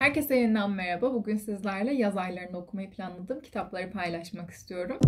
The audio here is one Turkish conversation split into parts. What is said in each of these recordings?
Herkese yeniden merhaba. Bugün sizlerle yaz aylarında okumayı planladığım kitapları paylaşmak istiyorum.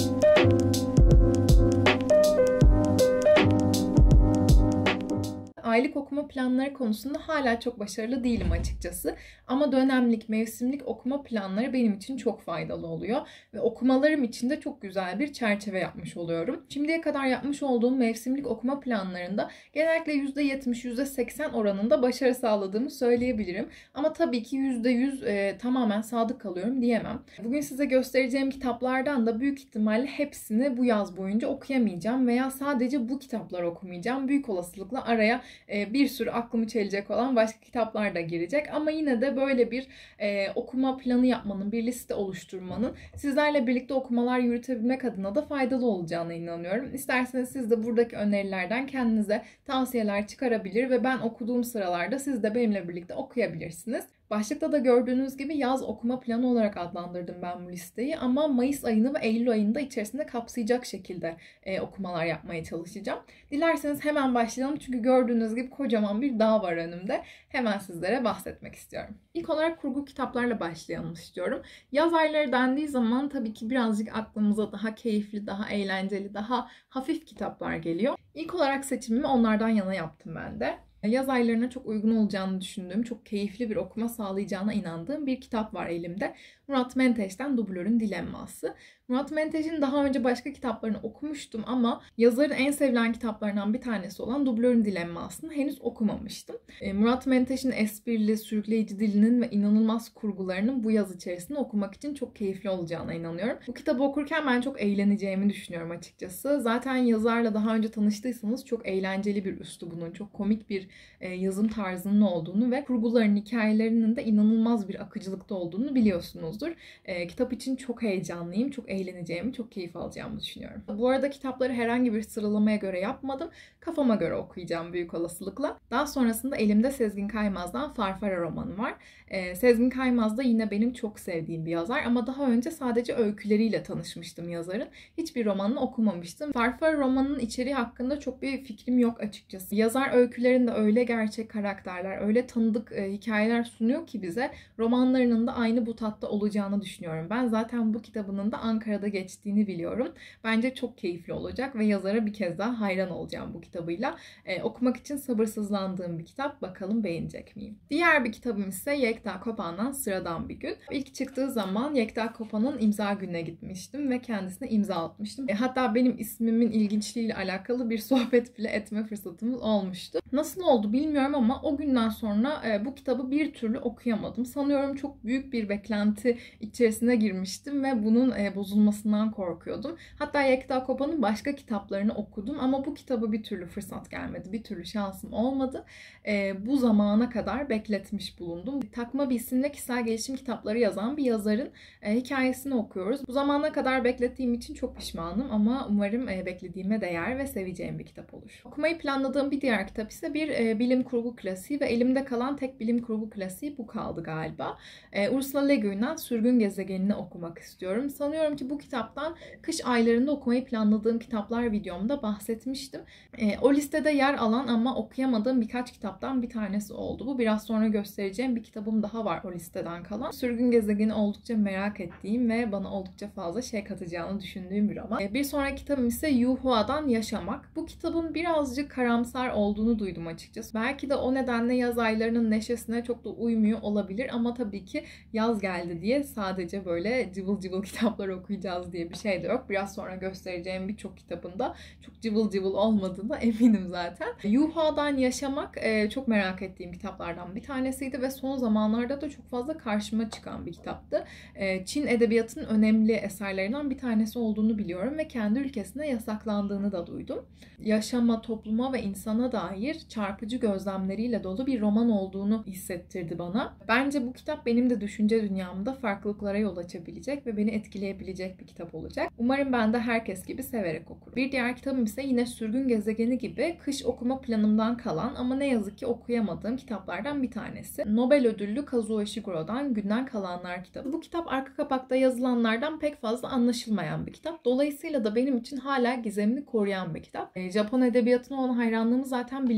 Aylık okuma planları konusunda hala çok başarılı değilim açıkçası. Ama dönemlik, mevsimlik okuma planları benim için çok faydalı oluyor. Ve okumalarım için de çok güzel bir çerçeve yapmış oluyorum. Şimdiye kadar yapmış olduğum mevsimlik okuma planlarında genellikle %70, %80 oranında başarı sağladığımı söyleyebilirim. Ama tabii ki %100 tamamen sadık kalıyorum diyemem. Bugün size göstereceğim kitaplardan da büyük ihtimalle hepsini bu yaz boyunca okuyamayacağım veya sadece bu kitapları okumayacağım. Büyük olasılıkla araya bir sürü aklımı çelecek olan başka kitaplar da girecek. Ama yine de böyle bir okuma planı yapmanın, bir liste oluşturmanın sizlerle birlikte okumalar yürütebilmek adına da faydalı olacağına inanıyorum. İsterseniz siz de buradaki önerilerden kendinize tavsiyeler çıkarabilir ve ben okuduğum sıralarda siz de benimle birlikte okuyabilirsiniz. Başlıkta da gördüğünüz gibi yaz okuma planı olarak adlandırdım ben bu listeyi ama Mayıs ayını ve Eylül ayını da içerisinde kapsayacak şekilde okumalar yapmaya çalışacağım. Dilerseniz hemen başlayalım çünkü gördüğünüz gibi kocaman bir dağ var önümde. Hemen sizlere bahsetmek istiyorum. İlk olarak kurgu kitaplarla başlayalım istiyorum. Yaz ayları dendiği zaman tabii ki birazcık aklımıza daha keyifli, daha eğlenceli, daha hafif kitaplar geliyor. İlk olarak seçimimi onlardan yana yaptım ben de. Yaz aylarına çok uygun olacağını düşündüğüm, çok keyifli bir okuma sağlayacağına inandığım bir kitap var elimde. Murat Menteş'ten Dublörün Dilemması. Murat Menteş'in daha önce başka kitaplarını okumuştum ama yazarın en sevilen kitaplarından bir tanesi olan Dublörün Dilemması'nı henüz okumamıştım. Murat Menteş'in esprili, sürükleyici dilinin ve inanılmaz kurgularının bu yaz içerisinde okumak için çok keyifli olacağına inanıyorum. Bu kitabı okurken ben çok eğleneceğimi düşünüyorum açıkçası. Zaten yazarla daha önce tanıştıysanız çok eğlenceli bir üslubunun, çok komik bir yazım tarzının olduğunu ve kurguların, hikayelerinin de inanılmaz bir akıcılıkta olduğunu biliyorsunuzdur. Kitap için çok heyecanlıyım, çok eğleneceğimi, çok keyif alacağımı düşünüyorum. Bu arada kitapları herhangi bir sıralamaya göre yapmadım. Kafama göre okuyacağım büyük olasılıkla. Daha sonrasında elimde Sezgin Kaymaz'dan Farfara romanı var. Sezgin Kaymaz da yine benim çok sevdiğim bir yazar ama daha önce sadece öyküleriyle tanışmıştım yazarın. Hiçbir romanını okumamıştım. Farfara romanının içeriği hakkında çok bir fikrim yok açıkçası. Yazar öykülerinde öyle gerçek karakterler, öyle tanıdık hikayeler sunuyor ki bize romanlarının da aynı bu tatta olacağını düşünüyorum. Ben zaten bu kitabının da Ankara'da geçtiğini biliyorum. Bence çok keyifli olacak ve yazara bir kez daha hayran olacağım bu kitabıyla. Okumak için sabırsızlandığım bir kitap. Bakalım beğenecek miyim? Diğer bir kitabım ise Yekta Kopan'dan Sıradan Bir Gün. İlk çıktığı zaman Yekta Kopan'ın imza gününe gitmiştim ve kendisine imza atmıştım. Hatta benim ismimin ilginçliğiyle alakalı bir sohbet bile etme fırsatımız olmuştu. Nasıl oldu bilmiyorum ama o günden sonra bu kitabı bir türlü okuyamadım. Sanıyorum çok büyük bir beklenti içerisine girmiştim ve bunun bozulmasından korkuyordum. Hatta Yekta Kopan'ın başka kitaplarını okudum ama bu kitabı bir türlü fırsat gelmedi. Bir türlü şansım olmadı. Bu zamana kadar bekletmiş bulundum. Takma bir isimle kişisel gelişim kitapları yazan bir yazarın hikayesini okuyoruz. Bu zamana kadar beklettiğim için çok pişmanım ama umarım beklediğime değer ve seveceğim bir kitap olur. Okumayı planladığım bir diğer kitap ise bir bilim kurgu klasiği ve elimde kalan tek bilim kurgu klasiği bu kaldı galiba. Ursula Le Guin'den Sürgün Gezegenini okumak istiyorum. Sanıyorum ki bu kitaptan kış aylarında okumayı planladığım kitaplar videomda bahsetmiştim. O listede yer alan ama okuyamadığım birkaç kitaptan bir tanesi oldu. Bu biraz sonra göstereceğim bir kitabım daha var o listeden kalan. Sürgün Gezegeni oldukça merak ettiğim ve bana oldukça fazla şey katacağını düşündüğüm bir roman. Bir sonraki kitabım ise Yu Hua'dan Yaşamak. Bu kitabın birazcık karamsar olduğunu duydum açıkçası. Belki de o nedenle yaz aylarının neşesine çok da uymuyor olabilir ama tabii ki yaz geldi diye sadece böyle cıvıl cıvıl kitaplar okuyacağız diye bir şey de yok. Biraz sonra göstereceğim birçok kitabında çok cıvıl cıvıl olmadığına eminim zaten. Yuha'dan Yaşamak çok merak ettiğim kitaplardan bir tanesiydi ve son zamanlarda da çok fazla karşıma çıkan bir kitaptı. Çin edebiyatının önemli eserlerinden bir tanesi olduğunu biliyorum ve kendi ülkesinde yasaklandığını da duydum. Yaşama, topluma ve insana dair çarpıcı gözlemleriyle dolu bir roman olduğunu hissettirdi bana. Bence bu kitap benim de düşünce dünyamda farklılıklara yol açabilecek ve beni etkileyebilecek bir kitap olacak. Umarım ben de herkes gibi severek okurum. Bir diğer kitabım ise yine Sürgün Gezegeni gibi kış okuma planımdan kalan ama ne yazık ki okuyamadığım kitaplardan bir tanesi. Nobel ödüllü Kazuo Ishiguro'dan Günden Kalanlar kitabı. Bu kitap arka kapakta yazılanlardan pek fazla anlaşılmayan bir kitap. Dolayısıyla da benim için hala gizemini koruyan bir kitap. Japon edebiyatına olan hayranlığımı zaten biliyorsunuz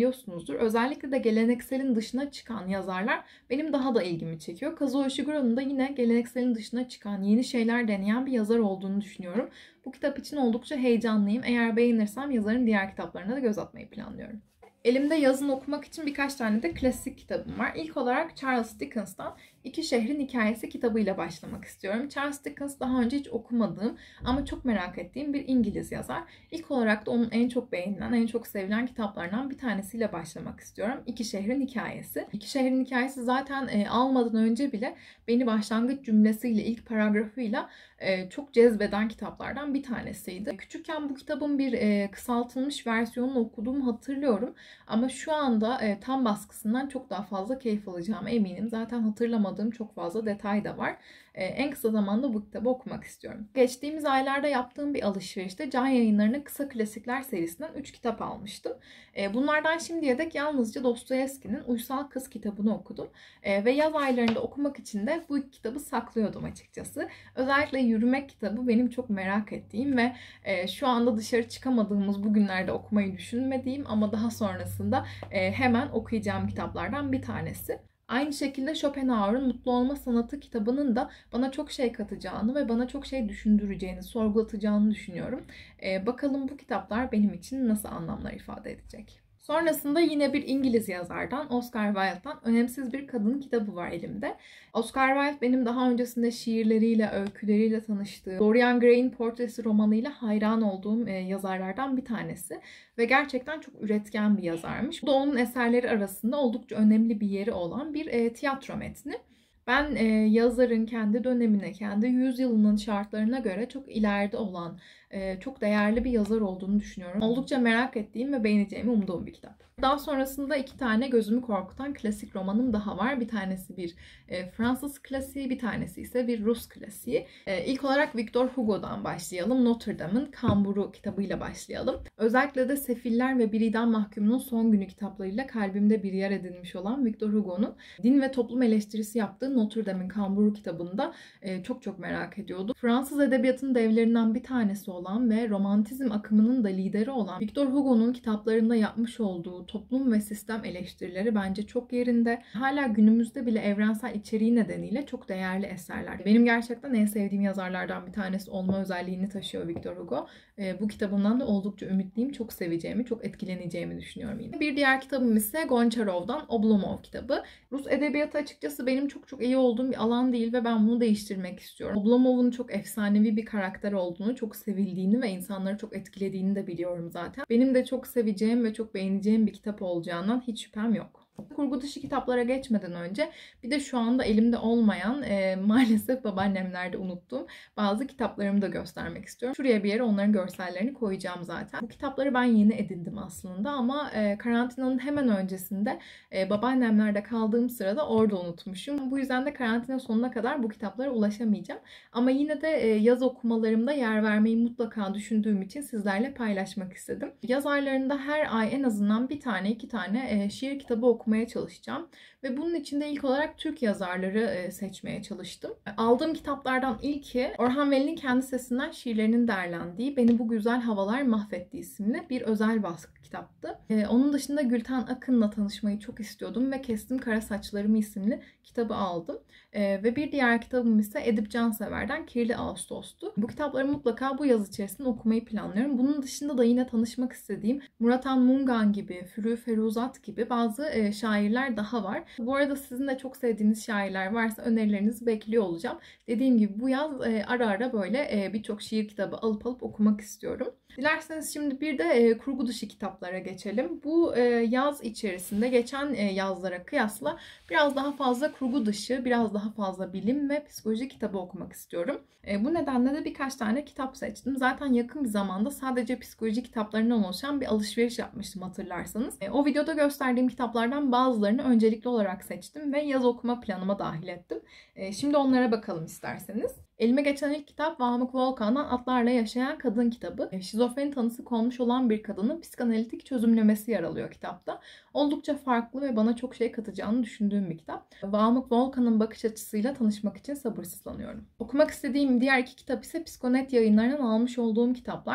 duymuşsunuzdur. Özellikle de gelenekselin dışına çıkan yazarlar benim daha da ilgimi çekiyor. Kazuo Ishiguro'nun da yine gelenekselin dışına çıkan, yeni şeyler deneyen bir yazar olduğunu düşünüyorum. Bu kitap için oldukça heyecanlıyım. Eğer beğenirsem yazarın diğer kitaplarına da göz atmayı planlıyorum. Elimde yazın okumak için birkaç tane de klasik kitabım var. İlk olarak Charles Dickens'tan İki Şehrin Hikayesi kitabıyla başlamak istiyorum. Charles Dickens daha önce hiç okumadığım ama çok merak ettiğim bir İngiliz yazar. İlk olarak da onun en çok beğenilen, en çok sevilen kitaplarından bir tanesiyle başlamak istiyorum. İki Şehrin Hikayesi. İki Şehrin Hikayesi zaten almadan önce bile beni başlangıç cümlesiyle, ilk paragrafıyla çok cezbeden kitaplardan bir tanesiydi. Küçükken bu kitabın bir kısaltılmış versiyonunu okuduğumu hatırlıyorum. Ama şu anda tam baskısından çok daha fazla keyif alacağıma eminim. Zaten hatırlamadığım çok fazla detay da var. En kısa zamanda bu kitabı okumak istiyorum. Geçtiğimiz aylarda yaptığım bir alışverişte Can Yayınları'nın Kısa Klasikler serisinden 3 kitap almıştım. Bunlardan şimdiye dek yalnızca Dostoyevski'nin Uysal Kız kitabını okudum. Ve yaz aylarında okumak için de bu kitabı saklıyordum açıkçası. Özellikle Yürümek kitabı benim çok merak ettiğim ve şu anda dışarı çıkamadığımız bu günlerde okumayı düşünmediğim ama daha sonrasında hemen okuyacağım kitaplardan bir tanesi. Aynı şekilde Schopenhauer'un Mutlu Olma Sanatı kitabının da bana çok şey katacağını ve bana çok şey düşündüreceğini, sorgulatacağını düşünüyorum. Bakalım bu kitaplar benim için nasıl anlamlar ifade edecek. Sonrasında yine bir İngiliz yazardan, Oscar Wilde'dan Önemsiz Bir Kadın kitabı var elimde. Oscar Wilde benim daha öncesinde şiirleriyle, öyküleriyle tanıştığım, Dorian Gray'in Portresi romanıyla hayran olduğum yazarlardan bir tanesi. Ve gerçekten çok üretken bir yazarmış. Bu da onun eserleri arasında oldukça önemli bir yeri olan bir tiyatro metni. Ben yazarın kendi dönemine, kendi yüzyılının şartlarına göre çok ileride olan, çok değerli bir yazar olduğunu düşünüyorum. Oldukça merak ettiğim ve beğeneceğimi umduğum bir kitap. Daha sonrasında 2 tane gözümü korkutan klasik romanım daha var. Bir tanesi bir Fransız klasiği, bir tanesi ise bir Rus klasiği. İlk olarak Victor Hugo'dan başlayalım. Notre Dame'ın Kamburu kitabıyla başlayalım. Özellikle de Sefiller ve Bir İdam Mahkumu'nun Son Günü kitaplarıyla kalbimde bir yer edinmiş olan Victor Hugo'nun din ve toplum eleştirisi yaptığı Notre Dame'ın Kamburu kitabında çok merak ediyordum. Fransız edebiyatının devlerinden bir tanesi olan ve romantizm akımının da lideri olan Victor Hugo'nun kitaplarında yapmış olduğu toplum ve sistem eleştirileri bence çok yerinde. Hala günümüzde bile evrensel içeriği nedeniyle çok değerli eserler. Benim gerçekten en sevdiğim yazarlardan bir tanesi olma özelliğini taşıyor Victor Hugo. Bu kitabından da oldukça ümitliyim. Çok seveceğimi, çok etkileneceğimi düşünüyorum yine. Bir diğer kitabım ise Gonçarov'dan Oblomov kitabı. Rus edebiyatı açıkçası benim çok iyi olduğum bir alan değil ve ben bunu değiştirmek istiyorum. Oblomov'un çok efsanevi bir karakter olduğunu, çok sevildiğini ve insanları çok etkilediğini de biliyorum zaten. Benim de çok seveceğim ve çok beğeneceğim bir kitap olacağından hiç şüphem yok. Kurgu dışı kitaplara geçmeden önce bir de şu anda elimde olmayan, maalesef babaannemlerde unuttuğum bazı kitaplarımı da göstermek istiyorum. Şuraya bir yere onların görsellerini koyacağım zaten. Bu kitapları ben yeni edindim aslında ama karantinanın hemen öncesinde babaannemlerde kaldığım sırada orada unutmuşum. Bu yüzden de karantina sonuna kadar bu kitaplara ulaşamayacağım. Ama yine de yaz okumalarımda yer vermeyi mutlaka düşündüğüm için sizlerle paylaşmak istedim. Yaz aylarında her ay en azından bir tane, 2 tane şiir kitabı okumaya çalışacağım. Ve bunun için de ilk olarak Türk yazarları seçmeye çalıştım. Aldığım kitaplardan ilki Orhan Veli'nin kendi sesinden şiirlerinin derlendiği Beni Bu Güzel Havalar Mahvetti isimli bir özel baskı kitaptı. Onun dışında Gülten Akın'la tanışmayı çok istiyordum ve Kestim Kara Saçlarımı isimli kitabı aldım. Ve bir diğer kitabım ise Edip Cansever'den Kirli Ağustos'tu. Bu kitapları mutlaka bu yaz içerisinde okumayı planlıyorum. Bunun dışında da yine tanışmak istediğim Muratan Mungan gibi, Fürü Feruzat gibi bazı şairler daha var. Bu arada sizin de çok sevdiğiniz şairler varsa önerilerinizi bekliyor olacağım. Dediğim gibi bu yaz ara ara böyle birçok şiir kitabı alıp okumak istiyorum. Dilerseniz şimdi bir de kurgu dışı kitaplara geçelim. Bu yaz içerisinde geçen yazlara kıyasla biraz daha fazla kurgu dışı, biraz daha fazla bilim ve psikoloji kitabı okumak istiyorum. Bu nedenle de birkaç tane kitap seçtim. Zaten yakın bir zamanda sadece psikoloji kitaplarından oluşan bir alışveriş yapmıştım hatırlarsanız. O videoda gösterdiğim kitaplardan bazılarını öncelikli olarak seçtim ve yaz okuma planıma dahil ettim. Şimdi onlara bakalım isterseniz. Elime geçen ilk kitap Vamuk Volkan'dan Atlarla Yaşayan Kadın kitabı. Şizofreni tanısı konmuş olan bir kadının psikanalitik çözümlemesi yer alıyor kitapta. Oldukça farklı ve bana çok şey katacağını düşündüğüm bir kitap. Vamuk Volkan'ın bakış açısıyla tanışmak için sabırsızlanıyorum. Okumak istediğim diğer 2 kitap ise Psikonet Yayınları'ndan almış olduğum kitaplar.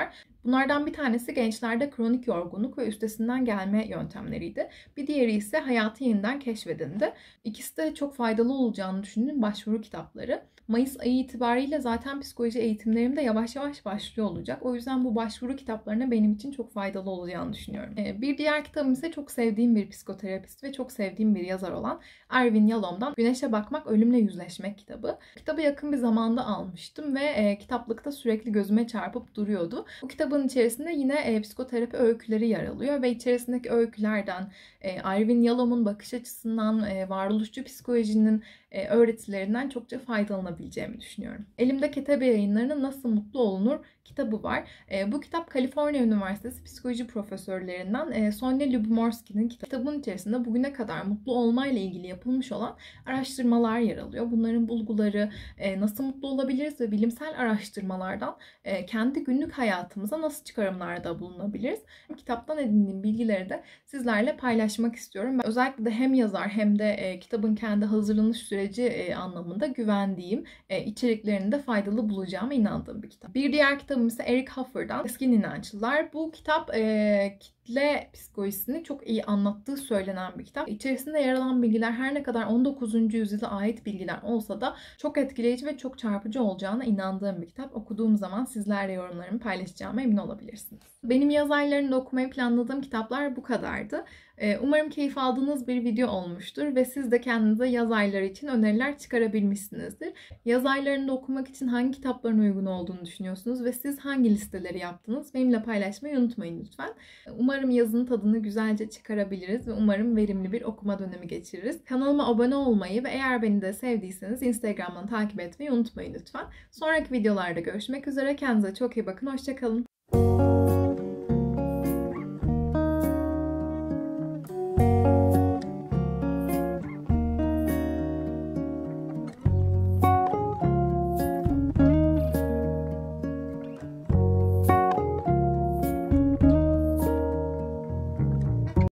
Bunlardan bir tanesi gençlerde kronik yorgunluk ve üstesinden gelme yöntemleriydi. Bir diğeri ise Hayatı Yeniden Keşfedindi. İkisi de çok faydalı olacağını düşündüğüm başvuru kitapları. Mayıs ayı itibariyle zaten psikoloji eğitimlerim de yavaş yavaş başlıyor olacak. O yüzden bu başvuru kitaplarına benim için çok faydalı olacağını düşünüyorum. Bir diğer kitabım ise çok sevdiğim bir psikoterapist ve çok sevdiğim bir yazar olan Ervin Yalom'dan Güneşe Bakmak, Ölümle Yüzleşmek kitabı. Kitabı yakın bir zamanda almıştım ve kitaplıkta sürekli gözüme çarpıp duruyordu. Bu kitabın içerisinde yine psikoterapi öyküleri yer alıyor ve içerisindeki öykülerden Ervin Yalom'un bakış açısından, varoluşçu psikolojinin öğretilerinden çokça faydalanabileceğimi düşünüyorum. Elimde Ketebe Yayınları'nın Nasıl Mutlu Olunur kitabı var. Bu kitap Kaliforniya Üniversitesi psikoloji profesörlerinden Sonia Lyubomirsky'nin kitabı. Kitabın içerisinde bugüne kadar mutlu olmayla ilgili yapılmış olan araştırmalar yer alıyor. Bunların bulguları, nasıl mutlu olabiliriz ve bilimsel araştırmalardan kendi günlük hayatımıza nasıl çıkarımlarda bulunabiliriz? Kitaptan edindiğim bilgileri de sizlerle paylaşmak istiyorum. Ben özellikle de hem yazar hem de kitabın kendi hazırlanış süreci anlamında güvendiğim, içeriklerini de faydalı bulacağıma inandığım bir kitap. Bir diğer kitabım ise Eric Hoffer'dan Keskin İnançlılar. Bu kitap kitle psikolojisini çok iyi anlattığı söylenen bir kitap. İçerisinde yer alan bilgiler her ne kadar 19. yüzyıla ait bilgiler olsa da çok etkileyici ve çok çarpıcı olacağına inandığım bir kitap. Okuduğum zaman sizlerle yorumlarımı paylaşacağıma emin olabilirsiniz. Benim yaz aylarında okumayı planladığım kitaplar bu kadardı. Umarım keyif aldığınız bir video olmuştur ve siz de kendinize yaz ayları için öneriler çıkarabilmişsinizdir. Yaz aylarında okumak için hangi kitapların uygun olduğunu düşünüyorsunuz ve siz hangi listeleri yaptınız? Benimle paylaşmayı unutmayın lütfen. Umarım yazın tadını güzelce çıkarabiliriz ve umarım verimli bir okuma dönemi geçiririz. Kanalıma abone olmayı ve eğer beni de sevdiyseniz Instagram'dan takip etmeyi unutmayın lütfen. Sonraki videolarda görüşmek üzere. Kendinize çok iyi bakın. Hoşça kalın.